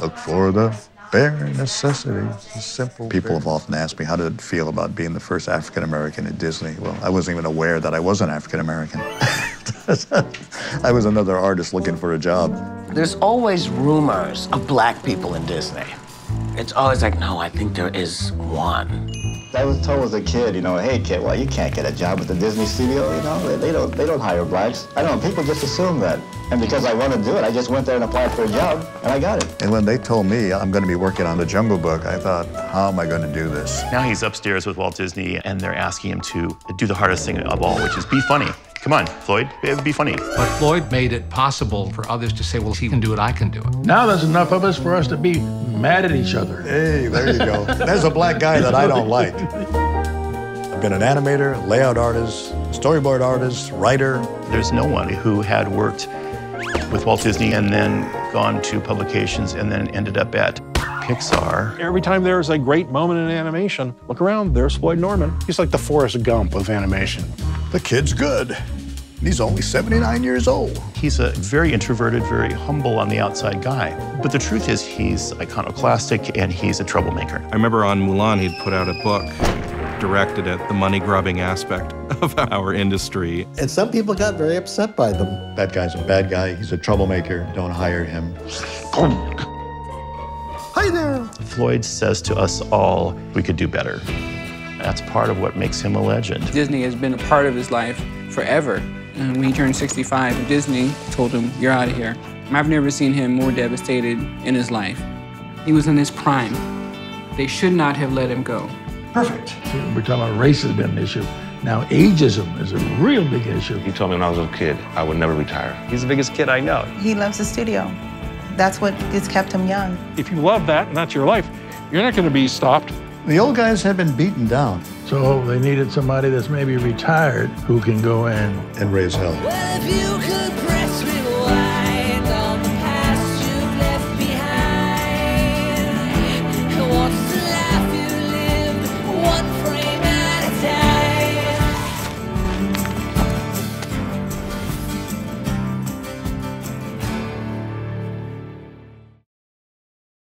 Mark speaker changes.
Speaker 1: Look for the bare necessities, the simple. People have often asked me, how did it feel about being the first African-American at Disney? Well, I wasn't even aware that I wasn't African-American. I was another artist looking for a job.
Speaker 2: There's always rumors of black people in Disney. It's always like, no, I think there is one.
Speaker 3: I was told as a kid, you know, hey kid, well, you can't get a job at the Disney studio, you know, they don't hire blacks. I don't know, people just assume that. And because I wanted to do it, I just went there and applied for a job, and I got it.
Speaker 1: And when they told me I'm going to be working on the Jungle Book, I thought, how am I going to do this?
Speaker 4: Now he's upstairs with Walt Disney, and they're asking him to do the hardest thing of all, which is be funny. Come on, Floyd, be funny.
Speaker 5: But Floyd made it possible for others to say, well, he can do it, I can do it.
Speaker 6: Now there's enough of us for us to be mad at each other.
Speaker 1: Hey, there you go. There's a black guy that I don't like. I've been an animator, layout artist, storyboard artist, writer.
Speaker 4: There's no one who had worked with Walt Disney and then gone to publications and then ended up at Pixar.
Speaker 7: Every time there's a great moment in animation, look around, there's Floyd Norman. He's like the Forrest Gump of animation.
Speaker 1: The kid's good. He's only 79 years old.
Speaker 4: He's a very introverted, very humble on the outside guy. But the truth is he's iconoclastic and he's a troublemaker.
Speaker 8: I remember on Mulan, he'd put out a book directed at the money-grubbing aspect of our industry.
Speaker 9: And some people got very upset by them.
Speaker 1: That guy's a bad guy. He's a troublemaker. Don't hire him.
Speaker 9: Hi there.
Speaker 4: Floyd says to us all, we could do better. That's part of what makes him a legend.
Speaker 10: Disney has been a part of his life forever. And when he turned 65, Disney told him, you're out of here. I've never seen him more devastated in his life. He was in his prime. They should not have let him go.
Speaker 6: Perfect. We're talking about race has been an issue. Now ageism is a real big issue.
Speaker 11: He told me when I was a kid, I would never retire.
Speaker 12: He's the biggest kid I know.
Speaker 13: He loves the studio. That's what has kept him young.
Speaker 7: If you love that and that's your life, you're not going to be stopped.
Speaker 1: The old guys have been beaten down.
Speaker 6: So they needed somebody that's maybe retired who can go in
Speaker 1: and raise hell.
Speaker 14: Well, if you could bring